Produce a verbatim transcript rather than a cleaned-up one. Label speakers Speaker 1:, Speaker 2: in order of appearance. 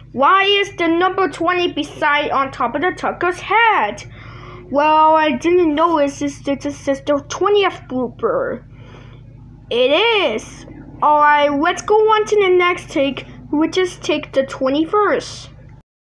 Speaker 1: Why is the number twenty beside on top of the Tucker's head? Well, I didn't notice this, this is the twentieth blooper. It is. Alright, let's go on to the next take, which is take the twenty-first.